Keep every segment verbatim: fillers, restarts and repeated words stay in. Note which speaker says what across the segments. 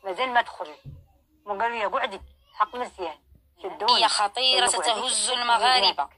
Speaker 1: مازال ما تخرج. مو قالوا لي قعدي حق مزيان شدوني.
Speaker 2: هي خطيرة تهز المغاربة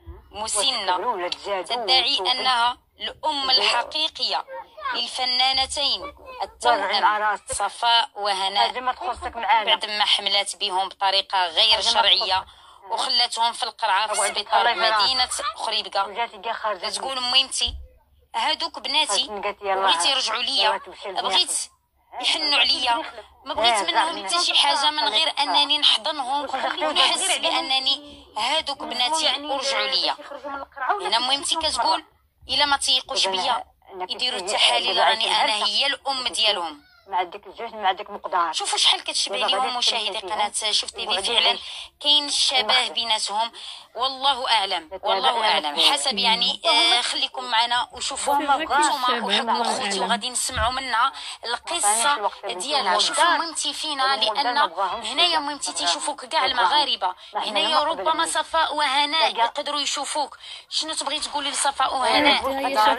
Speaker 2: مسنة تدعي أنها الأم الحقيقية للفنانتين التوأم صفاء وهناء بعد ما حملت بهم بطريقة غير شرعية وخلاتهم في القرعة في سبيطار مدينة خريبكة. تقول ميمتي هادوك بناتي بغيت يرجعوا ليا، بغيت يحنوا عليا، ما بغيت منهم حتى شي حاجه من غير انني نحضنهم ونحس بانني هادوك بناتي ورجعوا ليا. هنا ميمتي كتقول الا ما تيقوش بيا يديروا التحاليل راني انا هي الام ديالهم.
Speaker 1: مع ديك الجوج مع ديك مقدار.
Speaker 2: شوفوا شحال كتشبه لهم مشاهدي قناه شوف تيفي، فعلا كاين الشبه بيناتهم. والله اعلم والله اعلم حسب يعني. آه خليكم معنا وشوفوا نتوما وحكموا خوتي وغادي نسمعوا منها القصه ديالها. شوفوا ميمتي فينا، لان هنايا ميمتي تيشوفوك كاع المغاربه، هنايا ربما صفاء وهناء يقدروا يشوفوك. شنو تبغي تقولي لصفاء وهناء؟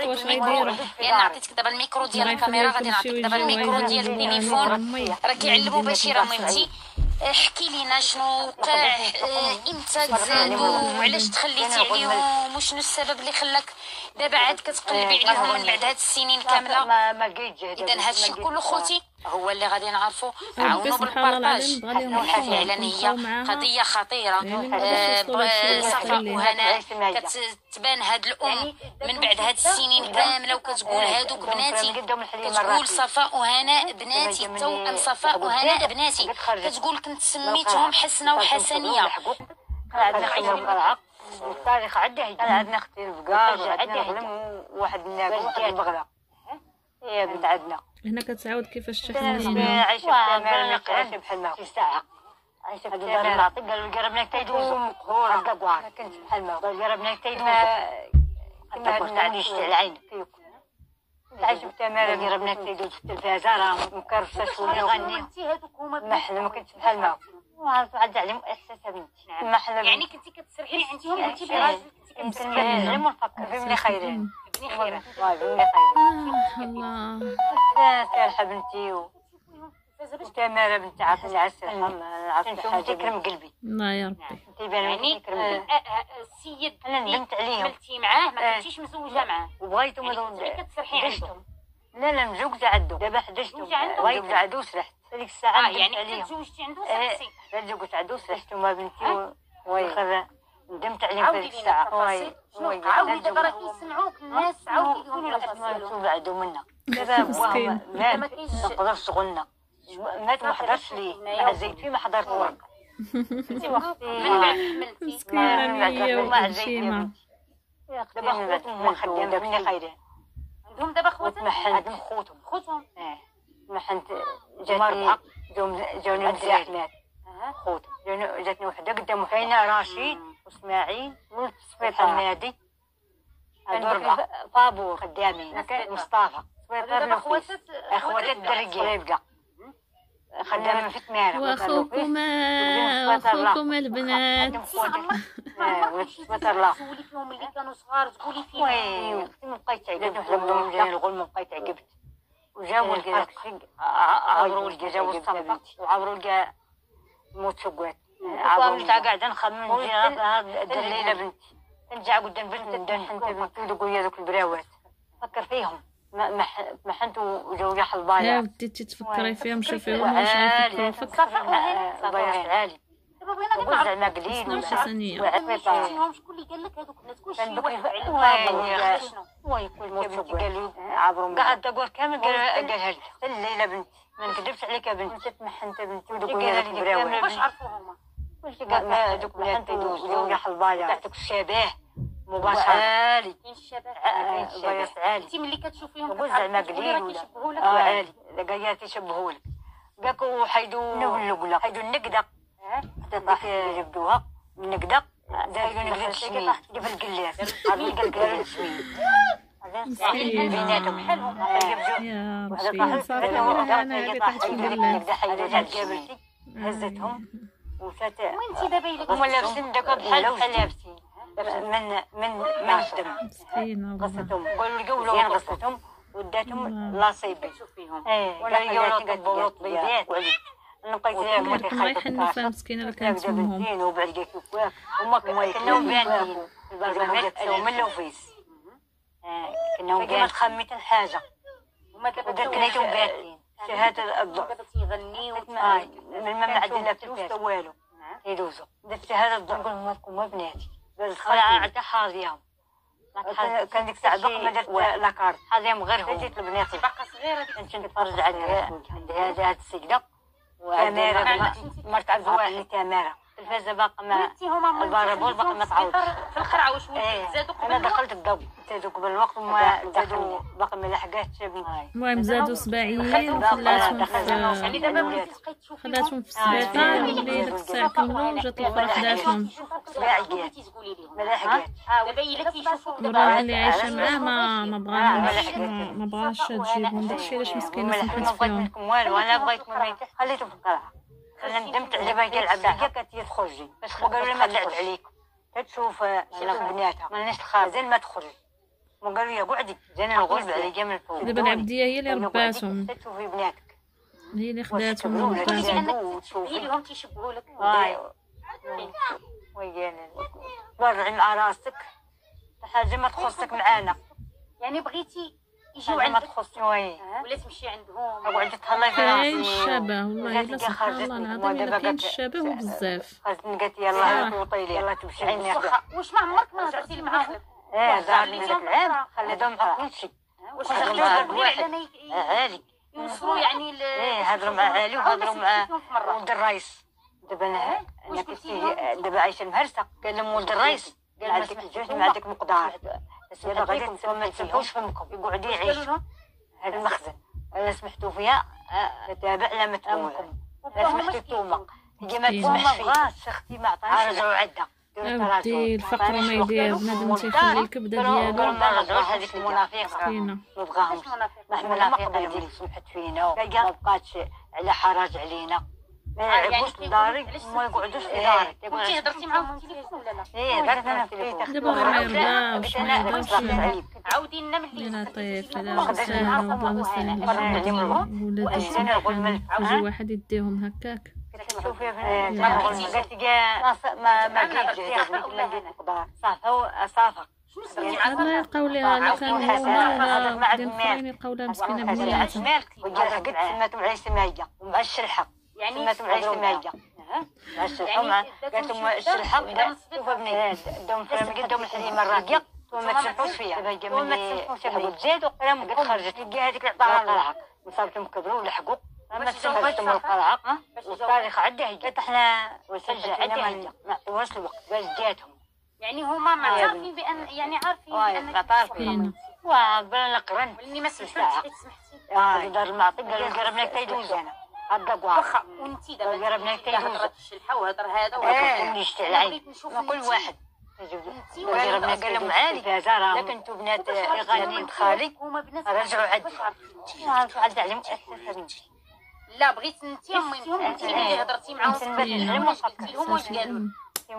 Speaker 2: لان عطيتك دابا الميكرو ديال الكاميرا، غادي نعطيك دابا الميكرو ديال التليفون. راه كيعلموا بشيره ميمتي، احكي لينا شنو وقع، امتى تزادوا وعلاش تخليتي عليهم وشنو السبب اللي خلاك دابا عاد كتقلبي عليهم من بعد هاد السنين كامله.
Speaker 1: ما ما لقيت جهد.
Speaker 2: اذا هادشي كله خوتي هو اللي غادي نعرفوا. عاونوا بالبارطاج، فعلا هي قضيه خطيره. صفاء وهناء كتبان هاد الام من بعد هاد السنين كامله وكتقول هادوك بناتي، كتقول صفاء وهناء بناتي التوأم صفاء وهناء بناتي. كتقول كنت سميتهم حسنه وحسنيه.
Speaker 1: عندنا خير القرعه التاريخ عندها، عندنا اختي البقار، عندنا غلم واحد الناقه ديال البغله هي بنت عندنا.
Speaker 3: هنا كتعاود كيفاش تحمل
Speaker 1: عايشه في تمارين عايشه بحال ما ساعه عايشه في تمارين نعطيك. قالوا قربنا تيدوزو مقهور هكا كوار كنت بحال ما قربنا تيدوزو كما هاد عندي شتي على عينك عايشه في تمارين قربنا تيدوزو في التلفازه راه مكرفه شويه غني محل ما كنتش بحال ما وعرفت عاد عليهم احساسها بنتي محل.
Speaker 2: يعني كنتي كتسرحي عندهم انت براسك
Speaker 1: كنتي كنعلم ونفكر بابني خيرين
Speaker 2: ابني خيرين
Speaker 1: بابني خيرين.
Speaker 3: الله
Speaker 1: سالحه بنتي وتمارة بنتي عافاني على السلامة. عرفت حاجة تكرم قلبي.
Speaker 3: الله يا ربي.
Speaker 2: يعني السيد
Speaker 1: أنا ندمت عليهم.
Speaker 2: عملتي معاه ما كنتيش مزوجة معاه
Speaker 1: وبغيتو
Speaker 2: يعني كتسرحي عندهم.
Speaker 1: لا لا مزوجة عندو دابا حدشتو بغيت عندو وسرحت هذيك الساعة.
Speaker 2: اه يعني تزوجتي عنده وسرحتي.
Speaker 1: لا تزوجت عندو وسرحت وما بنتي وخر ندمت عليهم في هذيك الساعة.
Speaker 2: وي وي عاودي دابا راه كيسمعوك الناس عاودي يقولوا لك
Speaker 1: مسؤول عندو منا دابا بواهم مات ما نقدرش شغلنا مات ما حضرش ليه مع زيتي ما حضرت ورق.
Speaker 2: انت وقتي من بعد حملتي
Speaker 3: مسكينة هي وشيمة.
Speaker 1: دابا خوتهم هما خدام دابا خايرين
Speaker 2: عندهم دابا خواتهم.
Speaker 1: عندهم خوتهم
Speaker 2: خوتهم
Speaker 1: اه محنت جاتني جاوني مزاحمات خوت جاتني وحده قدام حينا رشيد واسماعيل وصفيط حمادي هادو ربعه طابور خدامين مصطفى
Speaker 2: دابا خواتات
Speaker 1: اخواتات الدرقيه خدامين في تماره.
Speaker 3: واخوكما واخوكما البنات
Speaker 1: وتر لا
Speaker 2: تقولي فيهم اللي كانوا صغار تقولي فيهم.
Speaker 1: وي ما بقيت عقبت وحلمهم ديال الغل ما بقيت عقبت وجاو الكرك عبروا لقى جاو الصنطه وعبروا لقى موت سكوات عبروا تاع قاعده نخمم هاد الليله بنتي نرجع قدام بنت ندن حنت بنتي ودقوا ذوك البراوات فكر فيهم ما ما حنتو وجاو يا حلبايا.
Speaker 3: يا بديتي تفكري فيهم شوفيهم واش غيفكروا فيك.
Speaker 1: صافي عالي
Speaker 2: دابا بغينا غير نعرف
Speaker 1: زعما قليل
Speaker 3: ثانيه
Speaker 2: شنو شكون اللي قال لك هذوك الناس كلشي
Speaker 1: وي شنو وي كل بنتي قالوا عبروا قاعد تقول كامل قالها لي الليله بنتي ما نكذبش عليك يا بنتي تمحنت بنتي ودقوا يا البراوات
Speaker 2: واش عرفوا هما
Speaker 1: كلشي قال هذوك بنات يدوزوا يا حلبايا تاعك الشباب مباشرة عالي.
Speaker 2: كاين الشباب
Speaker 1: عالي عالي.
Speaker 2: انت ملي كتشوفيهم
Speaker 1: كتعرفي زعما قليل
Speaker 2: كيشبهوا لك
Speaker 1: عالي لقايا تيشبهوا لك قاكو حيدو نقلق حيدو النقدة تطيح يجبدوها النقدة دايروا نقدة الشميل كيف القلات عارفين القلات الشميل بيناتهم بحالهم
Speaker 3: يا ربي صافي انا انا بطاحت
Speaker 1: النقدة حيدو جات قابلتي هزتهم وفات
Speaker 2: وانت دابا الا
Speaker 1: هما لابسين داك بحال بحال لابسين من من من الدم
Speaker 3: مسكينة
Speaker 1: قصتهم قالوا لقوا لهم قصتهم وداتهم لاصيبين
Speaker 4: فيهم
Speaker 1: ايه ولا يجوا بولوط بيدات نبقى
Speaker 3: رايح النفا مسكينه اللي كانت امهم
Speaker 1: وبعد جاك كواك هما كانوا بانين البرنامج من لوفيس كانوا بانين خميت الحاجه هما كانوا بانين شهاده الضعف
Speaker 4: تيغني
Speaker 1: من ما عندنا فلوس والو يدوزوا درت شهاده الضعف نقول لهم هما بناتي حتى حاضيهم كان ديك الساعه باقي ما درت لاكارت حاضيهم غير هو جيت البنات
Speaker 4: باقا صغيره
Speaker 1: كنت نتفرج على هذه هذه السجده وتمارة مرت عبد الواحد تمارة التلفازة باقا ما البارابول باقا ما تعوض
Speaker 4: في القرعه واش زادوا
Speaker 1: انا دخلت الضو زادوا قبل الوقت وما زادوا باقا ما لحقاتش
Speaker 3: المهم زادوا سباعيين وخلاتهم في
Speaker 4: يعني دابا وليتي بقيت تشوفي
Speaker 3: خلاتهم في السبيطار واللي ديك الساعه كملوا وجات الاخرى خداتهم
Speaker 1: سباعيات
Speaker 4: تقولي لهم
Speaker 1: ما لحقات
Speaker 4: دابا الا كيشوفوك
Speaker 3: والراجل اللي عايشه معاه ما ما بغاش ما ما بغاش تجيبهم داكشي علاش مسكينه
Speaker 1: ما
Speaker 3: سمحت
Speaker 1: بغيت
Speaker 3: فيهم
Speaker 1: منكم والو انا بغيت من خليتهم في القرعه انا ندمت على باقي العباديه كانت تخرجي باش قالوا لي ما تدعد عليكم تشوف بناتها ما ناش الخارج زين ما تخرج ما قالوا لي قعدي زين الغلب على جنب الفوق
Speaker 3: دابا العبديه هي اللي رباتهم
Speaker 1: تشوفي بناتك
Speaker 3: هي اللي خداتهم ورباتهم
Speaker 4: هي لهم تيشبهوا لك
Speaker 1: ويانا برعي مع راسك حاجه ما تخصك معانا
Speaker 4: يعني بغيتي يجيو
Speaker 1: ما
Speaker 4: عندك
Speaker 1: تخصني وين
Speaker 4: ولا تمشي عندهم
Speaker 1: اقعد تهلاي في
Speaker 3: كاين
Speaker 1: راسي
Speaker 3: الشبه والله الا سبحان الله العظيم الا كاين الشبه وبزاف
Speaker 1: خرجت قالت يلا توطي لي يلا تمشي عيني
Speaker 4: واش ما عمرك ما هضرتي معاهم
Speaker 1: ايه دارني ذاك العام خليتهم مع كل شيء
Speaker 4: واش
Speaker 1: هضروا
Speaker 4: هضرتي
Speaker 1: مع
Speaker 4: مع
Speaker 1: واحد
Speaker 4: واحد
Speaker 1: عالي
Speaker 4: يوصلوا يعني ل
Speaker 1: ايه هضروا مع عالي وهضروا مع ولد الرئيس دابا انا انا كنت دابا عايشه المهرسه قال لهم ولد الرئيس قال ما تجوش مع ديك المقدار دابا غادي ما تسمحوش فمكم يقعدوا يعيشوا هذا المخزن انا سمحتوا فيها تتابع لا ما تكونكم لا سمحتوا توما تجي ما تسمح بغاش اختي ما عطانيش رجعوا عندها
Speaker 3: عبدي الفقر ما يدير بنادم تيخلي الكبده ديالو
Speaker 1: ما رجعوش هذيك المنافقه
Speaker 3: مسكينه
Speaker 1: ما بغاهمش نحن ما قبل سمحت فينا ما بقاتش على حراج علينا ما يعيبوش لداري وما يقعدوش في داري
Speaker 4: كنتي هضرتي معاهم في التليفون ولا لا
Speaker 1: ايه درت انا في التليفون
Speaker 3: دابا ما يرضاوش ما يرضاوش
Speaker 4: عاودي لنا ملي
Speaker 3: يا لطيف لا سهله والله سهله ولادي يجي واحد يديهم هكاك
Speaker 1: شوفي قالت لي ما ما جيتش ما جيت نقدر صافا صافا
Speaker 3: الله يلقاو ليها لا كانوا هما ولا دين اخرين يلقاو لها مسكينه بنياتها
Speaker 1: وجات قد سماتهم على سمايه ومع الشلحه
Speaker 4: يعني
Speaker 1: سماتهم على سمايه مع الشلحه مع قالت لهم الشلحه شوف ابني دوم فرمي دوم الحليمه الراقيه وما تسمحوش فيها وما تسمحوش فيها تزيدوا قلم قد خرجت لقي هذيك اللي عطاها القرعه وصابتهم كبروا ولحقوا ما تسمحوش من القرعه والتاريخ عدى هي قالت احنا وسجل عدى هي ما عطيوهاش الوقت باش جاتهم
Speaker 4: يعني هما معترفين بان يعني عارفين بان
Speaker 1: عارفين وبلا قرنت
Speaker 4: اللي ما سمحتيش سمحتي
Speaker 1: اه دار المعطي قال قربنا تيدوز انا هذا
Speaker 4: واخا وانتي دابا
Speaker 1: قربنا تيدوز
Speaker 4: الشلحه وهضر هذا
Speaker 1: وهذا نشتي العين كل واحد قربنا قال لهم عالي لكن انتو بنات غانيين خالي رجعوا عندي عارفوا عاد عليهم اساسا
Speaker 4: لا بغيت انت امي انت اللي هضرتي معاهم
Speaker 1: نتكلم
Speaker 4: قلتي لهم واش قالوا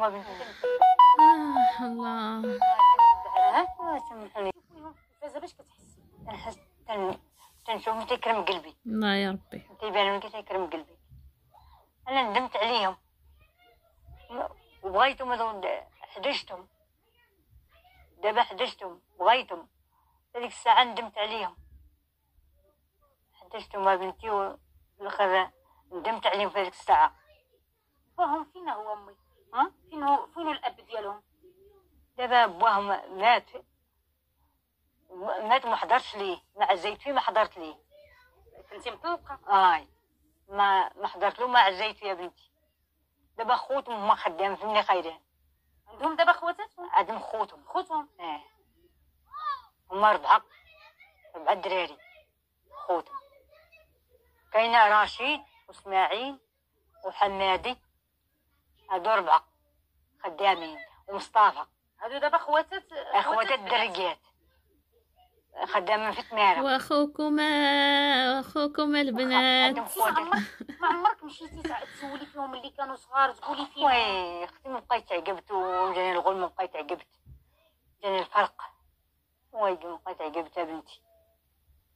Speaker 3: آه الله
Speaker 1: سامحوني
Speaker 4: فاز باش كتحسي
Speaker 1: نحس تنشوف تيكرم قلبي
Speaker 3: الله يا ربي
Speaker 1: تيبان لي تيكرم قلبي انا ندمت عليهم وبغيتهم هذو حدشتهم دابا حدشتهم بغيتهم هذيك الساعه ندمت عليهم حدشتهم مع بنتي وفي الاخر ندمت عليهم في هذيك الساعه
Speaker 4: فهم فين هو امي ها فين هو فين الاب ديالهم
Speaker 1: دابا باهم مات مات ما حضرتش ليه مع زيت فيه ما حضرت ليه
Speaker 4: كنتي مطلقه
Speaker 1: اي ما ما حضرت له ما عزيت فيه يا بنتي دابا خوتهم هما خدام فيني خايرين
Speaker 4: عندهم دابا خواتاتهم
Speaker 1: عندهم خوتهم
Speaker 4: خوتهم
Speaker 1: اه هما ربعه ربعه دراري خوتهم كاينه رشيد واسماعيل وحمادي هادو ربعه خدامين ومصطفى
Speaker 4: هادو دابا خواتات
Speaker 1: اخواتات الدرقيات خدامين في تماره
Speaker 3: واخوكما واخوكما البنات
Speaker 4: ما عمرك مشيتي تسولي فيهم اللي كانوا صغار تقولي فيهم
Speaker 1: وي اختي ما بقيت عقبت وجاني الغل ما بقيت عقبت جاني الفرق وي ما بقيت عقبت يا بنتي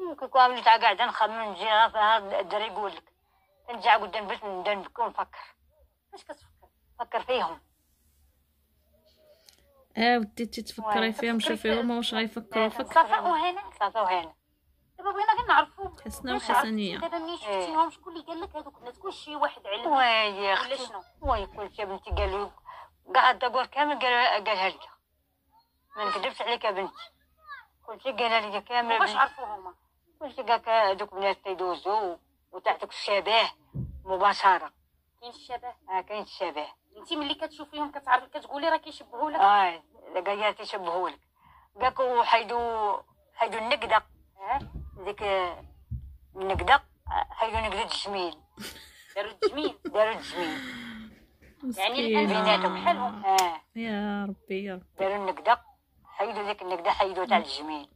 Speaker 1: كنت قاعده نخمم نجي فهاد الدري يقول لك نرجع قدام البيت نبدا نبكي ونفكر.
Speaker 4: فاش كتفكر؟
Speaker 1: نفكر فيهم.
Speaker 3: اه وديتي تفكري فيهم شوفيهم واش غيفكروا فيك.
Speaker 4: صفاء وهنا
Speaker 1: صافا وهنا.
Speaker 4: دابا بغينا غير نعرفوا
Speaker 3: حسنة وحسنية.
Speaker 4: دابا ملي شفتيهم شكون اللي قال لك هذوك الناس؟ واش شي واحد علم
Speaker 1: وي يا
Speaker 4: ولا
Speaker 1: اختي
Speaker 4: شنو؟
Speaker 1: وي كلشي يا بنتي قال لي كاع الدوار كامل قال قالها لي. ما نكذبش عليك يا بنتي كلشي قالها لي كامل.
Speaker 4: واش عرفوا هما؟
Speaker 1: كلشي قالك هذوك بنات تيدوزو وتعطيك الشبه مباشره.
Speaker 4: كاين الشبه.
Speaker 1: اه كاين الشبه.
Speaker 4: انت ملي كتشوفيهم كتعرفي كتقولي راه كيشبهوا لك.
Speaker 1: اه قالها تيشبهوا لك. قالك حيدوا حيدوا النقده.
Speaker 4: اه
Speaker 1: ديك النقده حيدوا نقده الجميل.
Speaker 4: داروا التجميل.
Speaker 1: داروا الجميل
Speaker 4: يعني الان بيناتهم
Speaker 3: مسكينة.
Speaker 4: بحالهم.
Speaker 1: اه
Speaker 3: يا ربي يا ربي.
Speaker 1: داروا النقده حيدوا ديك النقده حيدوا تاع الجميل.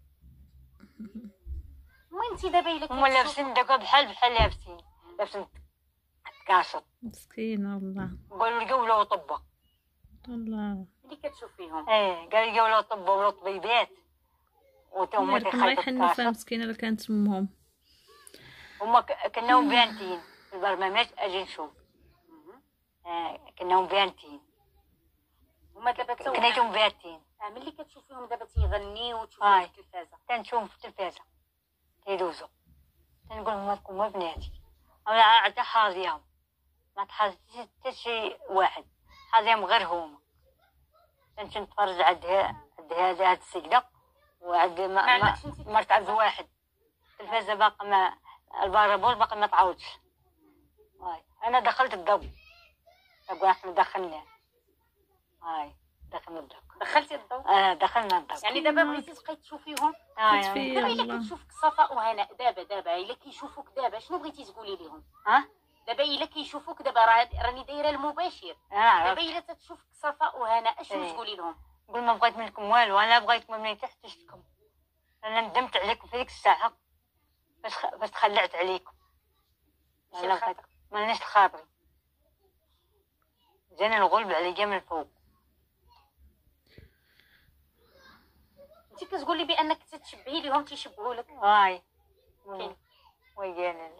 Speaker 4: المهم انت دابا الا
Speaker 1: هما لابسين داك بحال بحال لابسين لابسين كاشط.
Speaker 3: مسكينة والله.
Speaker 1: قالوا لقاو ولاو طبه.
Speaker 3: والله
Speaker 4: ملي كتشوفيهم
Speaker 1: ايه قالوا لقاو ولاو طبه ولاو طبيبات وتا هما
Speaker 3: الله يرحم الله
Speaker 1: تيخايفوا
Speaker 3: يحن فيها
Speaker 1: الكاشط.
Speaker 3: مسكينة اللي كانت امهم.
Speaker 1: هما ك- كناهم بانتين في البرنامج اجي نشوف. اه كناهم بانتين
Speaker 4: هما دابا تا
Speaker 1: كنيتهم بانتين.
Speaker 4: آه، ملي كتشوفيهم دابا تيغنيو وتشوفيهم
Speaker 1: هاي.
Speaker 4: في التلفازه
Speaker 1: كنشوفهم في التلفازه تيدوزو تنقول هما هما بناتي. انا عاد حاضيهم ما تحاضيش حتى شي واحد حاضيهم غير هما. كنت نتفرج عند عند هذا هاد السيده وعند
Speaker 4: ما
Speaker 1: ما
Speaker 4: عندكش
Speaker 1: ما-
Speaker 4: انت
Speaker 1: مرت عبد الواحد. التلفازه باقا ما البارابول باقي ما تعاودش. هاي انا دخلت الضو نقول احنا دخلنا. هاي دخلنا الضو.
Speaker 4: دخلتي الضوء.
Speaker 1: اه دخلنا الضو.
Speaker 4: يعني دابا بغيتي تبقاي تشوفيهم.
Speaker 1: هاي
Speaker 3: كتفي
Speaker 4: دابا الا
Speaker 3: الله.
Speaker 4: كتشوفك صفاء وهناء دابا دابا الا كيشوفوك دابا شنو بغيتي تقولي لهم؟
Speaker 1: ها
Speaker 4: دابا الا كيشوفوك دابا راه راني دايره المباشر.
Speaker 1: انا
Speaker 4: دابا الا تتشوفك صفاء وهناء اشنو
Speaker 1: إيه.
Speaker 4: تقولي لهم؟
Speaker 1: نقول ما بغيت منكم والو انا بغيت من تحت تشتكم. انا ندمت عليكم في ديك الساعه باش خ... باش تخلعت عليكم.
Speaker 4: ماشي
Speaker 1: انا
Speaker 4: الخاطر.
Speaker 1: بغيت ما لناش الخاطر جاني الغلب عليا من فوق.
Speaker 4: انت كتقولي بانك تتشبهي لهم تيشبهوا لك.
Speaker 1: هاي
Speaker 4: كاين.
Speaker 1: ويانا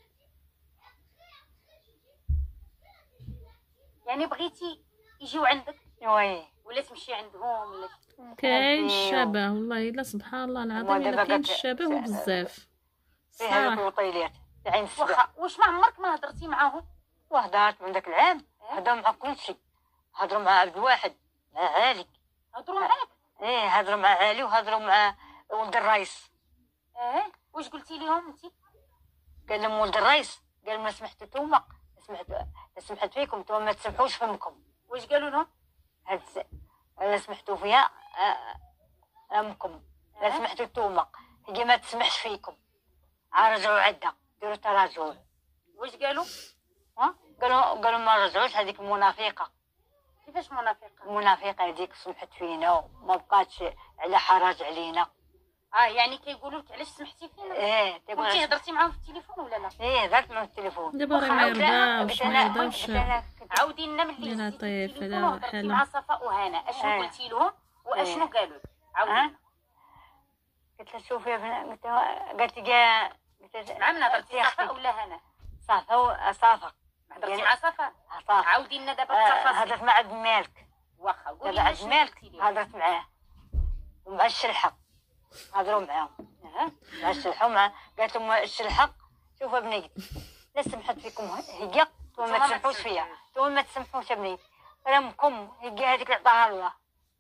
Speaker 4: يعني بغيتي يجيو عندك
Speaker 1: وي
Speaker 4: ولا تمشي عندهم ولا شي؟
Speaker 3: كاين الشبه والله الا سبحان الله العظيم
Speaker 1: دابا
Speaker 3: الا كاين
Speaker 1: قالت-
Speaker 3: الشبه وبزاف
Speaker 1: في هذوك
Speaker 3: صراحة.
Speaker 1: الوطيلات عين السبع.
Speaker 4: واخا واش ما عمرك ما هضرتي معاهم؟
Speaker 1: وهدرت من ذاك العام هضروا مع كل شيء. هضروا مع عبد الواحد مع علي.
Speaker 4: هضروا معاك؟
Speaker 1: ايه هضروا مع علي وهضروا مع ولد الرئيس.
Speaker 4: اه واش قلتي لهم انت؟
Speaker 1: قال لهم ولد الرئيس قال ما سمحتوا توما سمحت سمحت فيكم توما ما تسمحوش فمكم.
Speaker 4: واش قالوا لهم؟
Speaker 1: هاد الس- انا سمحتوا فيها آه، امكم لا
Speaker 4: آه.
Speaker 1: سمحتوا توما هي ما تسمحش فيكم. رجعوا عدة ديروا تراجع.
Speaker 4: واش قالوا؟
Speaker 1: ها قالوا قالوا ما رجعوش هذيك المنافقه.
Speaker 4: كيفاش منافقه؟
Speaker 1: المنافقه هذيك سمحت فينا وما بقاتش على حرج علينا.
Speaker 4: اه يعني كيقولوا لك علاش سمحتي فينا؟
Speaker 1: ايه تقول
Speaker 4: كنتي هضرتي معاهم في التليفون ولا لا؟
Speaker 1: ايه درت من التليفون.
Speaker 3: دابا راه ما يرضاش ما يرضاش.
Speaker 4: عاودي لنا ملي
Speaker 3: لا
Speaker 4: هزيتي
Speaker 3: طيب،
Speaker 4: التليفون
Speaker 3: لا
Speaker 4: وهضرتي
Speaker 3: حلا.
Speaker 4: مع صفاء وهنا اشنو
Speaker 1: آه.
Speaker 4: قلتي لهم واشنو
Speaker 1: آه.
Speaker 4: قالوا لك؟ عاودي
Speaker 1: ها
Speaker 4: لنا.
Speaker 1: قلت لها شوفي يا بنات قلت لها قالت لي كاع قلت لها
Speaker 4: مع من هضرتي
Speaker 1: يا
Speaker 4: صفاء
Speaker 1: اختي
Speaker 4: ولا هنا؟
Speaker 1: صافا صافا
Speaker 4: هضرتي مع صفاء؟
Speaker 1: صافا
Speaker 4: عاودي لنا دابا
Speaker 1: آه،
Speaker 4: التفاصيل.
Speaker 1: هضرت مع عبد المالك.
Speaker 4: واخا قولي
Speaker 1: دابا
Speaker 4: لنا
Speaker 1: عبد
Speaker 4: شنو
Speaker 1: المالك
Speaker 4: قلتي لهم.
Speaker 1: هضرت معاه ومع الشلحه هضروا معاهم.
Speaker 4: أها.
Speaker 1: مع الشلحه ومع قالت لهم الشلحه شوف بنيت لا سمحت فيكم هي ثم ما تسمحوش فيها ثم ما تسمحوش يا بنيت رمكم هي هذيك اللي عطاها الله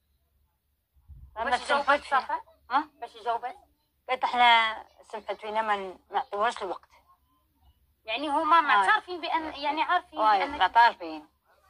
Speaker 1: ما
Speaker 4: باش
Speaker 1: تسمحوش
Speaker 4: جاوبت
Speaker 1: فيها.
Speaker 4: صفاء؟
Speaker 1: ها
Speaker 4: باش جاوبت؟
Speaker 1: قالت احنا سمحت فينا ما نعطيوهاش الوقت.
Speaker 4: يعني هما
Speaker 1: آه.
Speaker 4: معترفين بان يعني عارفين
Speaker 1: واي
Speaker 4: بانك
Speaker 1: معترفين.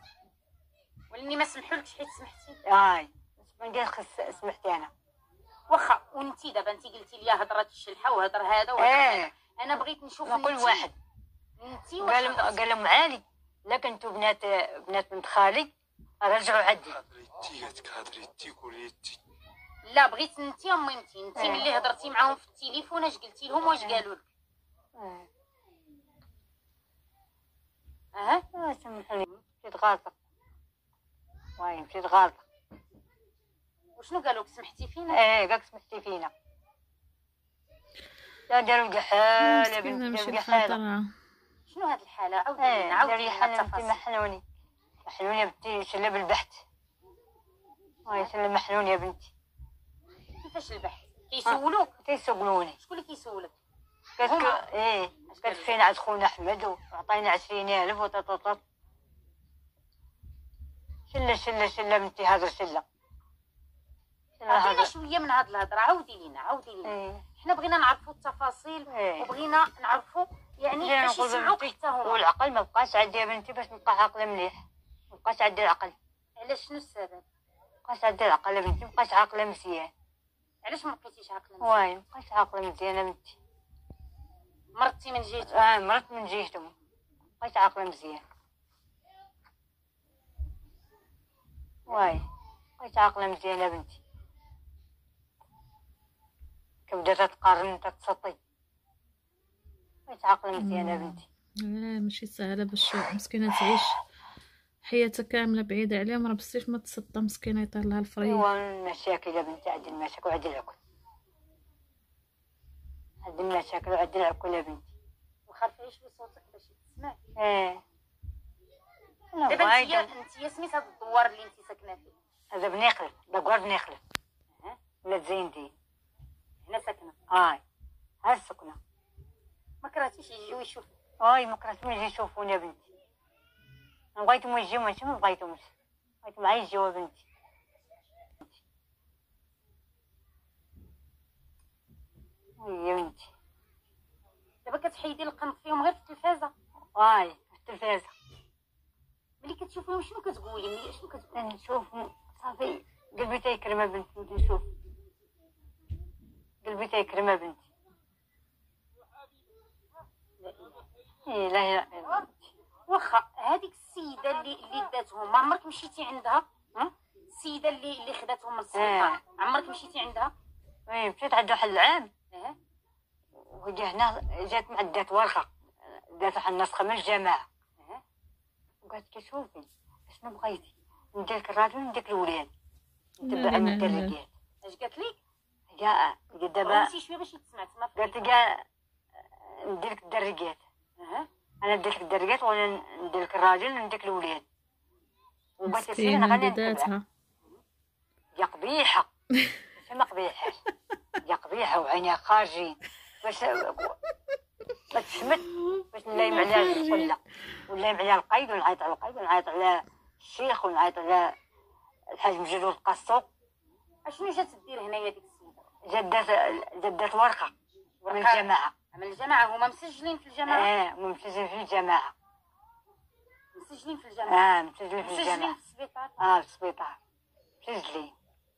Speaker 4: ولاني ما سمحولكش حيت سمحتي.
Speaker 1: هاي ندير خص سمحتي انا.
Speaker 4: واخا وانتي دابا انتي قلتي لي هضرات الشلحه وهضر هذا وهضر هذا.
Speaker 1: ايه
Speaker 4: انا بغيت نشوف
Speaker 1: ما كل
Speaker 4: انتي-
Speaker 1: واحد
Speaker 4: انتي واش
Speaker 1: قال
Speaker 4: هضرتي؟
Speaker 1: قال لهم عالي لا كنتو بنات بنات بنت خالي رجعوا عدي.
Speaker 5: هضريتي قالت هضريتي قولي تي
Speaker 4: لا بغيت انتي امي انتي انتي
Speaker 1: إيه.
Speaker 4: ملي هضرتي معاهم في التليفون اش قلتي لهم واش قالوا لك؟
Speaker 1: اه
Speaker 4: اه
Speaker 1: آه، سامحوني مشيت غلطة. واي مشيت غلطة.
Speaker 4: وشنو قالوا لك؟ سمحتي فينا؟
Speaker 1: ايه قالك سمحتي فينا. لا داروا كحال يا
Speaker 3: مسكينة
Speaker 1: بنتي،
Speaker 3: ماشي
Speaker 1: داروا كحال.
Speaker 3: بخاطرها.
Speaker 4: شنو هاد الحاله؟ عاودي
Speaker 1: ايه
Speaker 4: لينا عاودي
Speaker 1: داروا
Speaker 4: لينا
Speaker 1: حال بنتي
Speaker 4: التفاصيل.
Speaker 1: محنوني محنوني يا بنتي، شله بالبحث. واي شله محنون يا بنتي.
Speaker 4: كيفاش البحث؟ كيسولوك؟
Speaker 1: تيسولوني.
Speaker 4: شكون اللي كيسولك؟
Speaker 1: قالت ايه قالت فين عاد خونا احمد وعطينا عشرين الف وطططط. شله شله شله بنتي هذا شله.
Speaker 4: عطينا شويه من هاد الهضره، عاودي لينا عاودي لينا.
Speaker 1: ايه
Speaker 4: حنا بغينا نعرفوا التفاصيل
Speaker 1: إيه.
Speaker 4: وبغينا نعرفوا يعني
Speaker 1: جينا
Speaker 4: باش
Speaker 1: نقول
Speaker 4: يسمعوك
Speaker 1: بنتي
Speaker 4: حتى هما.
Speaker 1: والعقل ما بقاش عندي يا بنتي باش نبقى عاقله مليح. ما بقاش عندي العقل.
Speaker 4: علاش؟ شنو السبب؟
Speaker 1: ما بقاش عندي العقل يا بنتي، ما بقاش عاقله مزيان.
Speaker 4: علاش ما بقيتيش عاقله؟
Speaker 1: واي ما بقاش عاقله مزيان يا بنتي.
Speaker 4: مرضتي من جهه؟
Speaker 1: اه مرت من جهتهم، ما بقاش عاقله مزيان. واي ما بقاش عاقله مزيان يا بنتي. كبدات تقارن تتسطي. ما بقاش عاقله مزيان يا بنتي.
Speaker 3: لا ماشي سهلة باش مسكينة تعيش حياتها كاملة بعيدة عليهم، راه بزاف ما تسطى مسكينة يطير لها الفريق.
Speaker 1: ايوا المشاكل يا بنتي، عندي المشاكل وعندي العكل. عندي المشاكل وعندي العكل يا بنتي.
Speaker 4: وخاف يشوي صوتك باش تسمع.
Speaker 1: ايه انا
Speaker 4: دابا
Speaker 1: وايدة.
Speaker 4: انت انت سميت هاد الدوار اللي انت ساكنه فيه؟
Speaker 1: هذا بني خلف، دقوار بني خلف.
Speaker 4: أه.
Speaker 1: ولا زينتي.
Speaker 4: هنا ساكنه؟
Speaker 1: هاي هاي السكنة.
Speaker 4: ما كرهتيش يجيو يشوفوا؟
Speaker 1: هاي ما كرهتهم يجي يشوفوني يا بنتي. انا بغيتهم يجيو ماشي ما بغيتهمش، بغيتهم عا يجيو يا بنتي. وي يا بنتي.
Speaker 4: دابا كتحيدي القنط فيهم غير في التلفازه؟
Speaker 1: هاي في التلفازة.
Speaker 4: ملي كتشوفيهم شنو كتقولي؟ ملي شنو كتقولي؟
Speaker 1: نشوف صافي قلبي تيكرم يا بنتي. نشوف قلبي تيكرم يا بنتي. ايه لا لا يا بنتي.
Speaker 4: واخا هذيك السيده اللي اللي داتهم ما عمرك مشيتي عندها؟
Speaker 1: ها؟
Speaker 4: السيده اللي اللي خداتهم من السلطه
Speaker 1: آه.
Speaker 4: عمرك مشيتي عندها؟
Speaker 1: ايه مشيت عند واحد العام
Speaker 4: اه
Speaker 1: وجا هنا جات مع دات ورقة، دات واحد النسخة من الجماعة.
Speaker 4: اه
Speaker 1: وقالت لي شوفي شنو بغيتي نديرك الراجل ونديك الولاد
Speaker 3: لا
Speaker 1: نتبع
Speaker 3: لا
Speaker 1: من
Speaker 3: لا.
Speaker 1: الدرجات.
Speaker 4: اش قالت لك؟
Speaker 1: جا جا دابا
Speaker 4: قولتي شويه باش تسمع تما.
Speaker 1: قالت لي كاع نديرك الدرجات.
Speaker 4: اه
Speaker 1: انا نديرك الدرجات وانا نديرك الراجل ونديك الولاد. وبغيت تصير انا
Speaker 3: مسكينة
Speaker 1: غادي نتبع.
Speaker 3: بداتها.
Speaker 1: يا قبيحة ماشي ما قبيحة، يا قبيحة وعينيها خارجين باش باش تشمت باش نلايم عليها القلة ونلايم عليها القيد ونعيط على القيد ونعيط على الشيخ ونعيط على الحاج مجدود القصو.
Speaker 4: اشنو جات دير هنايا ديك السيده؟
Speaker 1: جدات جدات ورقة من
Speaker 4: ورقة؟
Speaker 1: الجماعة.
Speaker 4: من الجماعه؟ هما مسجلين في الجماعه؟
Speaker 1: اه ممتازين في الجماعة.
Speaker 4: مسجلين في الجماعه؟
Speaker 1: اه مسجلين في
Speaker 4: مسجلين
Speaker 1: الجماعة.
Speaker 4: في السبيطار؟
Speaker 1: اه في السبيطار مسجلين.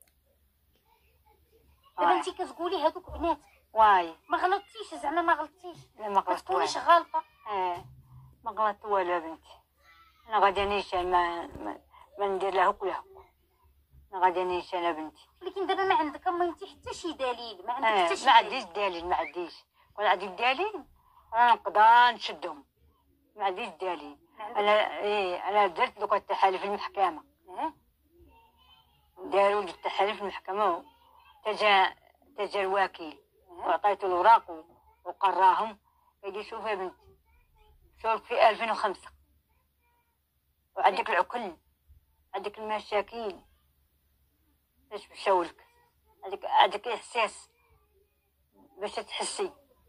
Speaker 4: دابا
Speaker 1: واي
Speaker 4: انت كتقولي هذوك بناتك،
Speaker 1: واي
Speaker 4: ما غلطتيش زعما؟ ما غلطتيش؟
Speaker 1: لا ما
Speaker 4: ما
Speaker 1: غلطت
Speaker 4: تكونيش
Speaker 1: والو.
Speaker 4: غالطه.
Speaker 1: اه ما غلطت والو يا بنتي. انا غادي نيشان ما ما, ما ندير لا هك ولا هك. انا غادي نيشان يا بنتي.
Speaker 4: ولكن دابا ما عندك اما انت حتى شي دليل؟ ما عندك
Speaker 1: اه
Speaker 4: حتى شي
Speaker 1: ما
Speaker 4: دليل؟
Speaker 1: عنديش دليل، ما عنديش. كون عندي الدليل انا نقدر نشدهم. ما عنديش دليل.
Speaker 4: ما عندك-
Speaker 1: انا ايه انا درت دوك التحالف في المحكمة.
Speaker 4: اه
Speaker 1: داروا لي التحالف في المحكمة تجا تجا الوكيل
Speaker 4: اه
Speaker 1: وعطيته الوراق وقراهم. قال لي شوف يا بنتي شوف في ألفين وخمسة وعندك العقل عندك المشاكل باش مشاولك عندك عندك احساس باش تحسي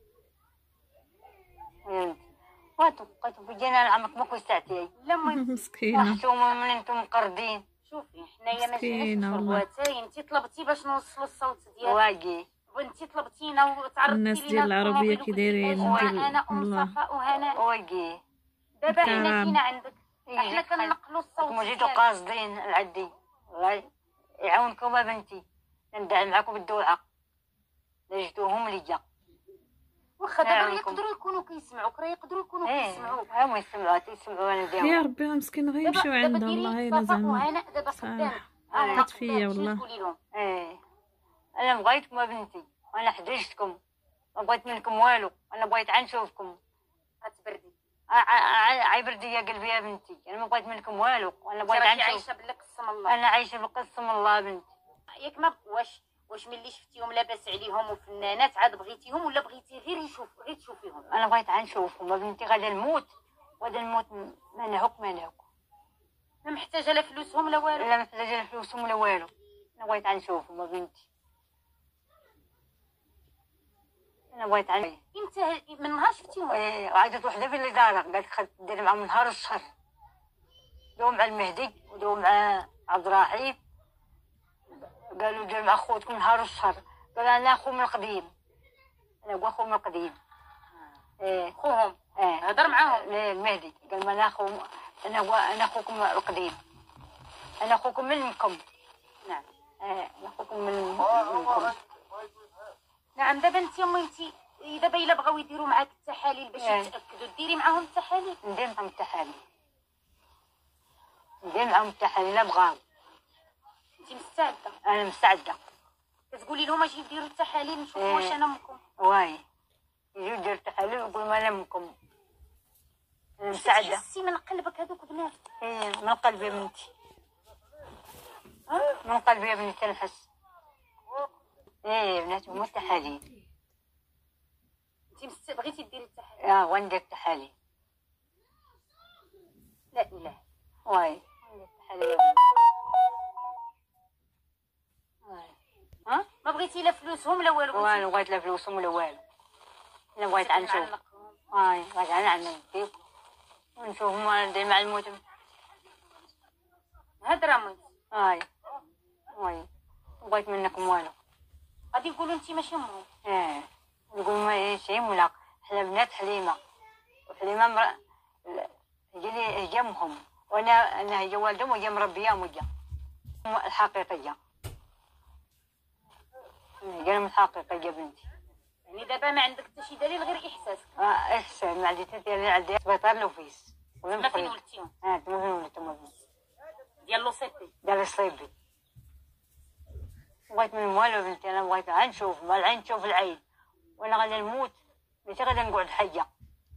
Speaker 1: يا بنتي. وتبقيتو في جنان عمرك ما كنت ساعتي
Speaker 4: لا ما
Speaker 3: مسكينة.
Speaker 1: محشومة من انتم مقردين.
Speaker 4: شوفي حنايا ما جيناش
Speaker 3: مسكينة
Speaker 4: نشربوا
Speaker 3: والله.
Speaker 4: اتاي. انت طلبتي باش نوصلوا الصوت ديالك
Speaker 1: واقي
Speaker 4: وانت طلبتينا وتعرضتي
Speaker 3: الناس
Speaker 4: لينا
Speaker 3: ديال العربية
Speaker 4: الطوموبيل
Speaker 3: كي
Speaker 4: وقلتي
Speaker 3: دايرين
Speaker 4: أجمع
Speaker 3: ديال-
Speaker 4: انا ام
Speaker 3: والله.
Speaker 4: صفاء وهناء.
Speaker 1: واقي
Speaker 4: دابا حنا
Speaker 3: كلام.
Speaker 4: جينا عندك،
Speaker 1: إيه،
Speaker 4: احنا كنقلوا الصوت
Speaker 1: راكم جيتو
Speaker 4: ديالك.
Speaker 1: قاصدين العدي الله يعاونكم يا بنتي. ندعم معاكم بالدعاء لا جيتوهم ليا.
Speaker 4: واخا دابا
Speaker 1: نعم.
Speaker 4: يقدروا يكونوا كيسمعوك، راه يقدروا يكونوا
Speaker 1: ايه
Speaker 4: كيسمعوك.
Speaker 1: هما يسمعوا تيسمعوا انا
Speaker 3: يا
Speaker 1: ديهم.
Speaker 3: ربي راه مسكين
Speaker 4: دابا
Speaker 3: غيمشيو
Speaker 4: دابا
Speaker 3: عندها
Speaker 4: ديري
Speaker 3: والله الا
Speaker 4: صفاء
Speaker 3: زعما.
Speaker 4: وهناء دابا
Speaker 3: صح.
Speaker 4: قدامك.
Speaker 1: آه،
Speaker 3: عطات فيا والله.
Speaker 4: تقولي لهم
Speaker 1: ايه انا بغيتكم يا بنتي وانا حججتكم ما بغيت منكم والو. انا بغيت عن نشوفكم.
Speaker 4: غتبردي.
Speaker 1: ع- ع- عيبردي يا قلبي يا بنتي. انا ما بغيت منكم والو وانا بغيت عن
Speaker 4: راكي
Speaker 1: نشوف.
Speaker 4: عايشه باللي قسم الله.
Speaker 1: انا عايشه بقسم الله يا بنتي.
Speaker 4: ياك ما واش واش ملي شفتيهم لاباس عليهم وفنانات عاد بغيتيهم ولا بغيتي غير يشوف غير تشوفيهم؟
Speaker 1: انا بغيت عاد نشوفهم، ما بنتي غادا نموت غادا نموت ما نعوق ما نعوق.
Speaker 4: ما محتاجه لا فلوسهم لا والو؟
Speaker 1: لا محتاجه لا فلوسهم ولا والو، انا بغيت عاد نشوفهم ما بنتي. انا بغيت عاد
Speaker 4: امتى من نهار شفتيهم؟
Speaker 1: ايه عادت وحده في اللي دارها قالت خد دير معاهم نهار الشهر، دو مع المهدي ودو مع عبد الرحيم، قالوا دير مع خوتكم نهار الشهر. قال انا اخو من القديم، انا هو اخو من القديم. ايه
Speaker 4: خوهم
Speaker 1: ايه
Speaker 4: هضر معاهم
Speaker 1: لا المهدي قال ما انا اخو انا هو انا اخوكم القديم، انا اخوكم منكم.
Speaker 4: نعم
Speaker 1: ايه انا اخوكم من منكم.
Speaker 4: نعم. دابا انت امي انت دابا الا بغاو يديروا معاك التحاليل باش
Speaker 1: إيه.
Speaker 4: يتاكدوا ديري معاهم التحاليل؟
Speaker 1: ندير معاهم التحاليل، ندير معاهم التحاليل لا بغاو.
Speaker 4: انت مستعده؟
Speaker 1: انا مستعده.
Speaker 4: كتقولي لهم اجي ديروا التحاليل نشوفوا
Speaker 1: إيه.
Speaker 4: واش انا امكم؟
Speaker 1: واي يجيو يديروا التحاليل ويقولوا ما انا منكم. انا مستعده.
Speaker 4: تحسي من قلبك هذوك بنات؟
Speaker 1: ايه من قلبي يا بنتي، من قلبي يا بنتي تنحس. ايه بنات هما التحاليل.
Speaker 4: انت مست... بغيتي ديري التحاليل؟
Speaker 1: اه وندير التحاليل.
Speaker 4: لا اله.
Speaker 1: واي ندير التحاليل يا بنتي. واي
Speaker 4: ها ما بغيتي لا فلوسهم لا والو؟
Speaker 1: وانا بغيت لا فلوسهم ولا والو، انا بغيت عاد نشوف. واي بغيت عاد نعمل ونشوفهم وانا ندير مع الموت.
Speaker 4: هضره امي.
Speaker 1: واي واي بغيت منكم والو.
Speaker 4: غادي يقولوا انت ماشي امهم.
Speaker 1: ايه نقول ما شي ولا حنا بنات حليمه، وحليمه مر... هي اللي هي امهم، وانا انا هي والدهم وهي مربياهم هي الحقيقيه. هي الحقيقيه بنتي.
Speaker 4: يعني دابا ما عندك حتى شي دليل غير احساسك؟
Speaker 1: اه احسن ما عندي حتى ديالي عندي سبيطار لوفيس ولا
Speaker 4: ما فين ولدتيهم؟
Speaker 1: اه تما فين ولدتهم بنتي
Speaker 4: ديال لوسيبي
Speaker 1: دار الصيبي. بغيت من والو بنتي، انا بغيت عاد نشوف ما العين تشوف العين، وانا غادي نموت ماشي غادي نقعد حيه.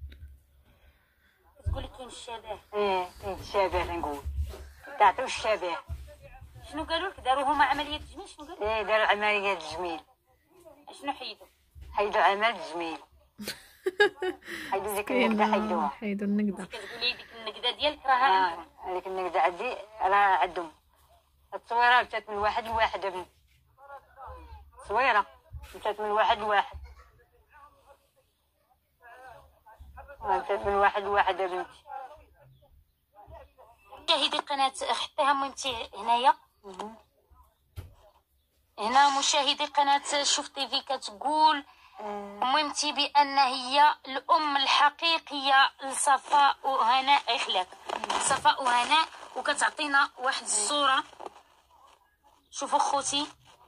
Speaker 4: تقولي كاين الشبه؟
Speaker 1: ايه كاين الشبه نقول تعطيو الشبه.
Speaker 4: شنو قالوا لك؟ داروا هما عمليه تجميل؟ شنو قالوا؟
Speaker 1: ايه داروا عمليه التجميل.
Speaker 4: شنو حيدوا؟
Speaker 1: حيدوا عمل التجميل. حيدوا ديك النقده حيدوها.
Speaker 3: حيدوا النقده.
Speaker 4: كتقولي ديك النقده ديالك راها
Speaker 1: اه هذيك النقده عندي راه عندهم. التصويره مشات من واحد لواحد يا بنتي، تصويره مشات من واحد لواحد، مشات من واحد لواحد يا بنتي.
Speaker 2: مشاهدي قناة حطيها مهمتي هنايا. هنا مشاهدي قناة شوف تيفي كتقول مهمتي بأن هي الأم الحقيقية لصفاء وهناء إخلاق صفاء وهناء، وكتعطينا واحد الصورة. شوفوا خوتي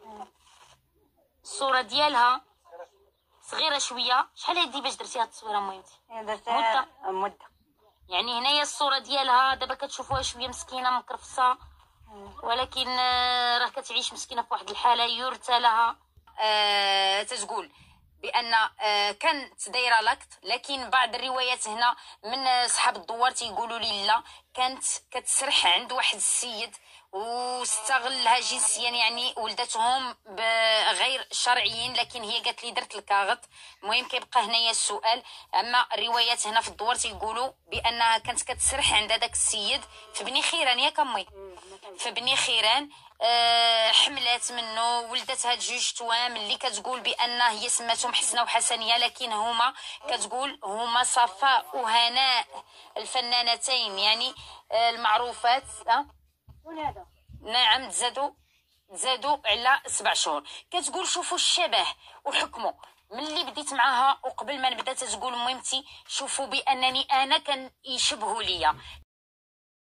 Speaker 2: الصورة ديالها صغيرة شوية. شحال هادي باش درتي هاد التصويرة مهمتي؟
Speaker 1: درتها مده.
Speaker 2: يعني هنايا الصورة ديالها دابا كتشوفوها شوية مسكينة مكرفصة، ولكن راه كتعيش مسكينة في واحد الحالة يرثى لها. آه تتقول بان آه كانت دايره لاكت، لكن بعض الروايات هنا من صحاب الدوار تيقولوا لي لا، كانت كتسرح عند واحد السيد واستغلها جنسيا، يعني ولدتهم غير شرعيين، لكن هي قالت لي درت الكاغط. المهم كيبقى هنايا السؤال، اما الروايات هنا في الدوار تيقولوا بانها كانت كتسرح عند هذاك السيد في بني خيران ياك امي، في بني خيران. أه حملات منه ولدت هاد جوج توام اللي كتقول بان هي سماتهم حسنه وحسنيه، لكن هما كتقول هما صفاء وهناء الفنانتين يعني أه المعروفات. أه؟ نعم تزادوا تزادوا على سبع شهور. كتقول شوفوا الشبه وحكموا ملي بديت معاها وقبل ما نبدا تتقول مهمتي شوفوا بانني انا كان يشبهوا ليا.